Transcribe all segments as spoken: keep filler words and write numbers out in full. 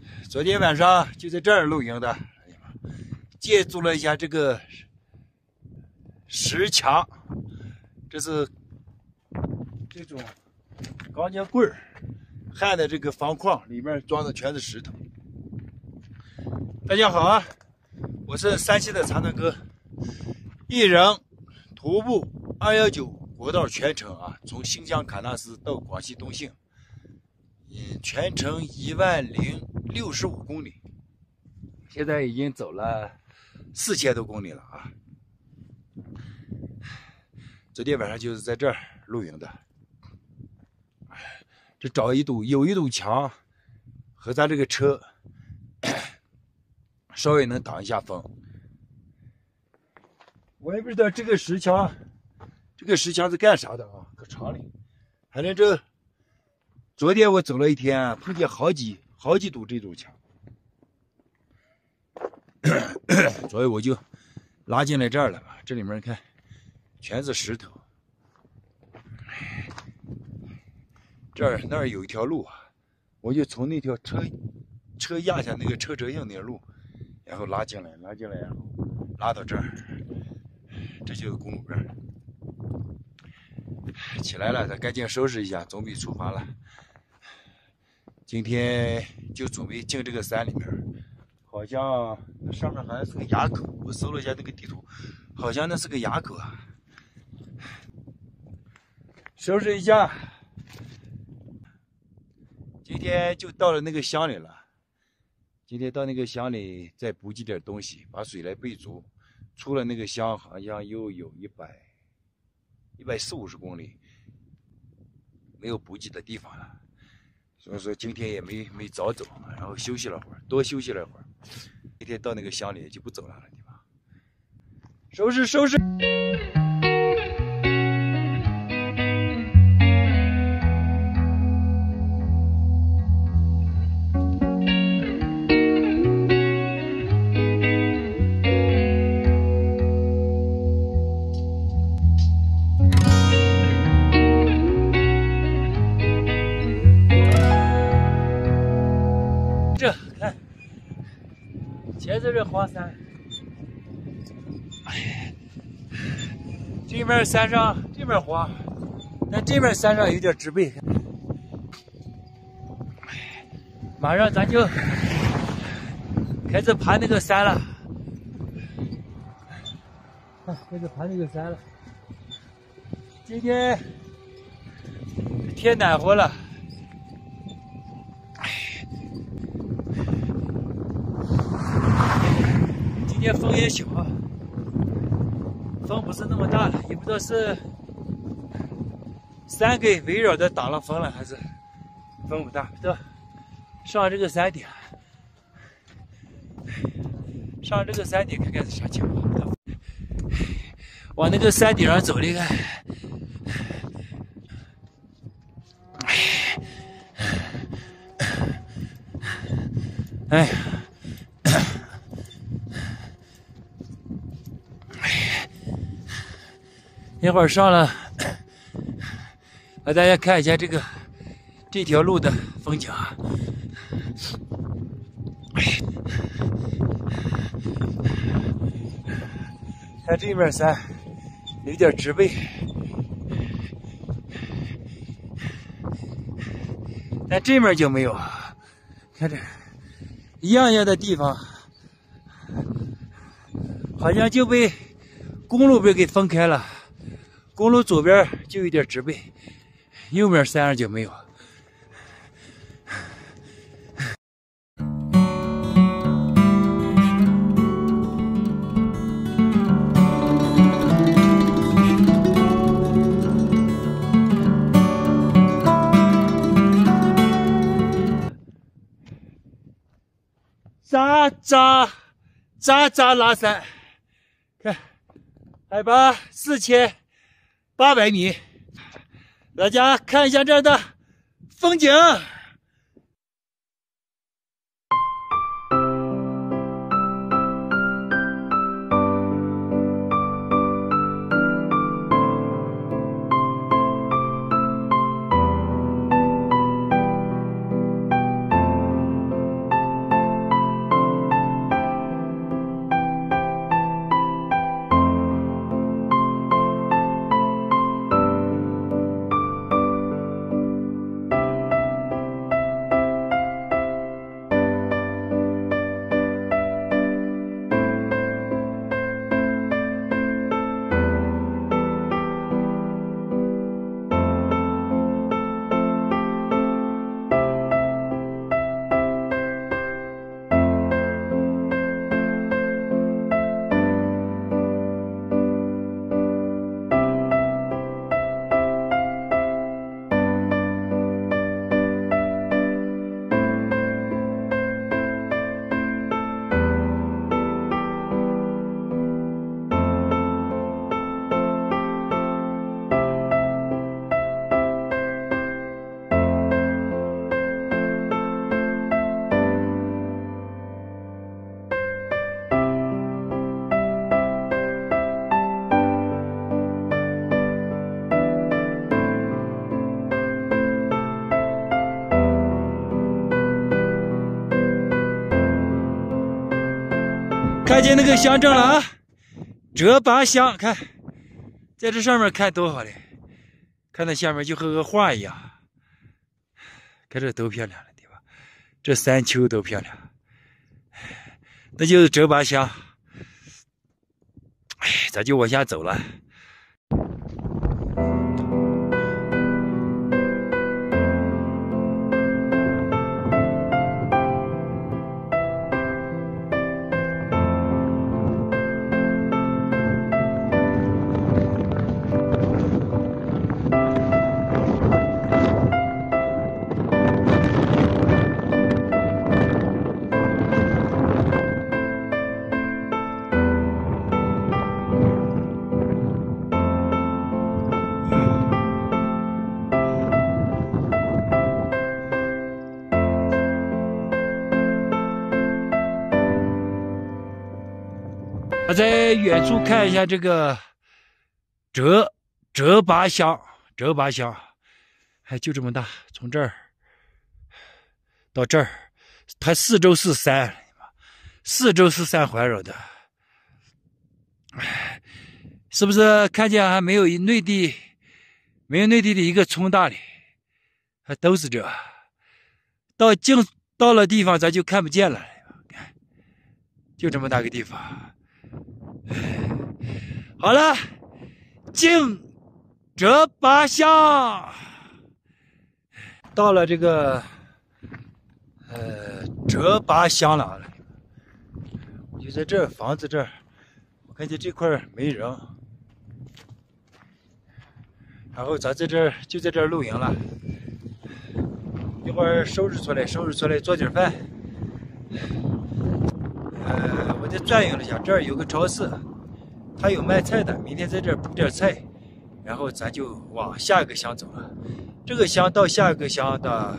昨天晚上就在这儿露营的，借助了一下这个石墙，这是这种钢筋棍儿焊的这个方框，里面装的全是石头。大家好啊，我是山西的长大哥，一人徒步二一九国道全程啊，从新疆喀纳斯到广西东兴，嗯，全程一万零六十五公里，现在已经走了四千多公里了啊。昨天晚上就是在这儿露营的，这找一堵有一堵墙和咱这个车稍微能挡一下风。我也不知道这个石墙，这个石墙是干啥的啊？搁厂里，反正这昨天我走了一天，碰见好几好几堵这堵墙，所以我就拉进来这儿了吧。这里面看全是石头，这儿那儿有一条路啊，我就从那条车车压下那个车辙印那路，然后拉进来，拉进来，然后拉到这儿，这就是公路边。起来了，咱赶紧收拾一下，总比出发了。今天就准备进这个山里面，好像那上面好像是个垭口，我搜了一下那个地图，好像那是个垭口啊。收拾一下，今天就到了那个乡里了。今天到那个乡里再补给点东西，把水来备足。出了那个乡，好像又有一百一百四五十公里没有补给的地方了，所以说今天也没没早走，然后休息了会儿，多休息了会儿。今天到那个乡里就不走了地方，收拾收拾。这看，前头这黄山，哎，这面山上这面黄，但这面山上有点植被。马上咱就开始爬那个山了，开始爬那个山了。今天天暖和了。今天风也小，风不是那么大了，也不知道是山给围绕的挡了风了，还是风不大。到上这个山顶，上这个山顶看看是啥情况。往那个山顶上走了，看，哎呀。一会儿上了，给大家看一下这个这条路的风景啊。看这面山有点植被，但这面就没有。看这一样样的地方，好像就被公路被给分开了。公路左边就有点植被，右面山上就没有。扎扎扎扎拉山，看海拔四千八百米，大家看一下这儿的风景。 看见那个香证了啊！折八香，看，在这上面看多好嘞，看到下面就和个画一样。看这多漂亮了，对吧？这山丘多漂亮，那就是折八香。哎，咱就往下走了。我在远处看一下这个折折八香，折八香，还就这么大，从这儿到这儿，它四周是山，四周是山环绕的，是不是看见还没有内地没有内地的一个村大嘞？还都是这，到进到了地方咱就看不见了，就这么大个地方。好了，敬折八香，到了这个呃折八香了。我就在这儿房子这儿，我看见这块没人，然后咱在这儿就在这儿露营了。一会儿收拾出来，收拾出来做点饭。呃，我再转悠了一下，这儿有个超市。他有卖菜的，明天在这儿补点菜，然后咱就往下一个乡走了。这个乡到下一个乡的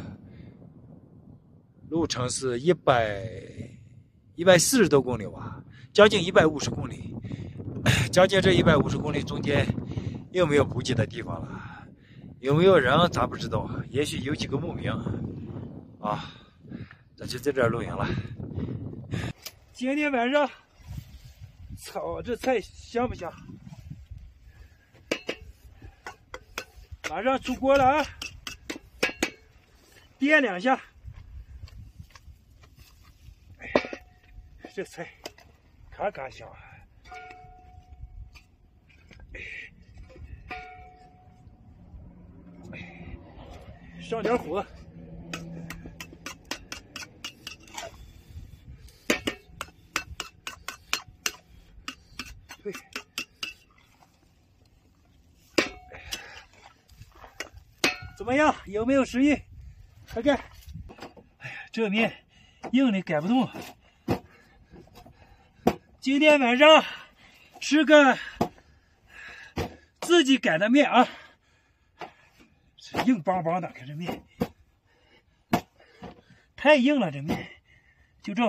路程是一百一百四十多公里吧，将近一百五十公里。将近这一百五十公里中间又没有补给的地方了，有没有人咱不知道，也许有几个牧民啊，咱就在这儿露营了。今天晚上。操，这菜香不香？马上出锅了啊！颠两下，哎，这菜咔咔香啊！上点火。对，怎么样？有没有食欲？看看，哎呀，这面硬的改不动。今天晚上吃个自己擀的面啊，是硬邦邦的，看这面太硬了，这面就这。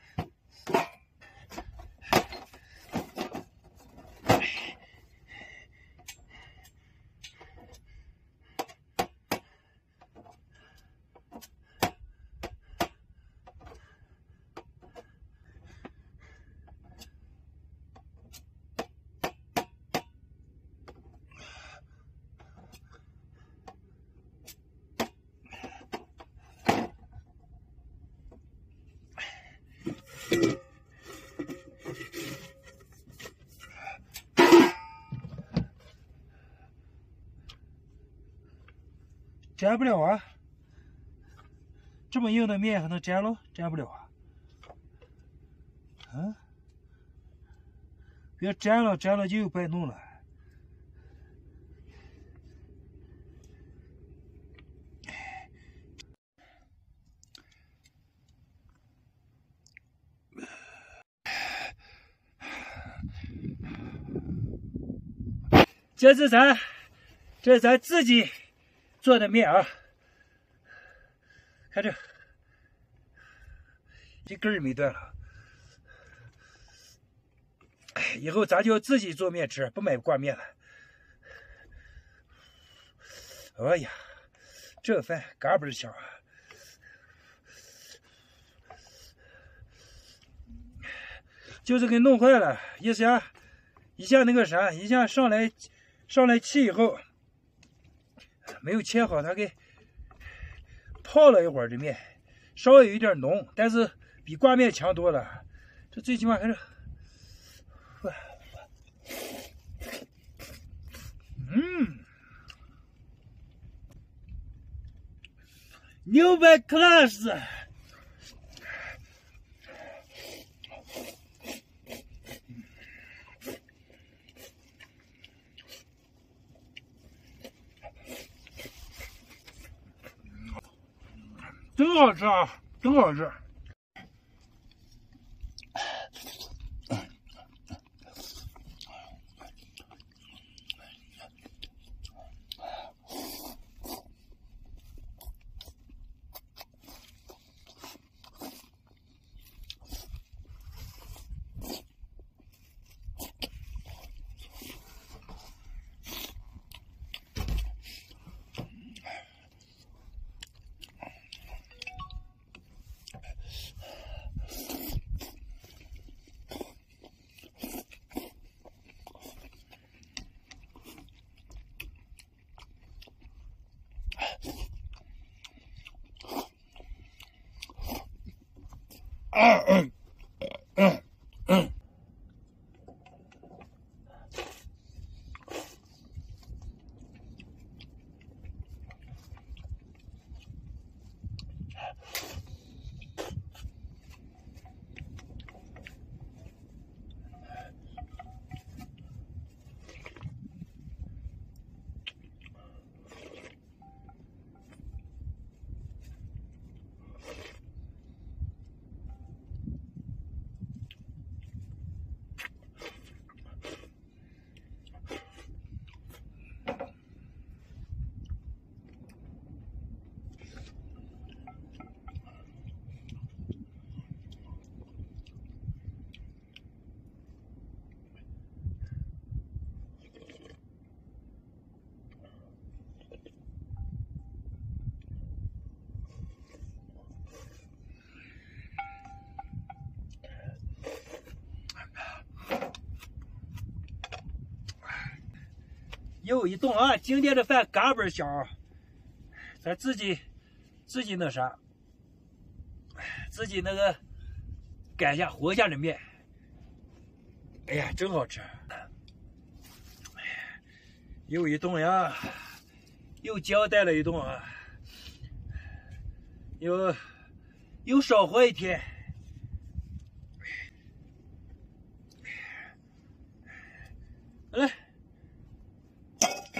粘不了啊！这么硬的面还能粘了？粘不了啊！嗯，别粘了，粘了就又白弄了。这是咱，这是咱自己做的面啊！看这，一根儿没断了。哎，以后咱就自己做面吃，不买挂面了。哎呀，这饭嘎嘣香啊！ 就是给弄坏了，一下一下那个啥，一下上来上来气以后没有切好，它给泡了一会儿的面，稍微有一点浓，但是比挂面强多了。这最起码还是，嗯 ，New by Class。真好吃啊，真好吃！嗯嗯嗯。又一顿啊！今天的饭嘎嘣香，咱自己自己那啥，自己那个擀下和下的面，哎呀，真好吃！又一顿呀，又交代了一顿啊，又又少活一天。来。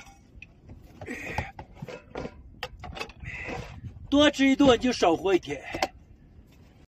多吃一顿就少活一天。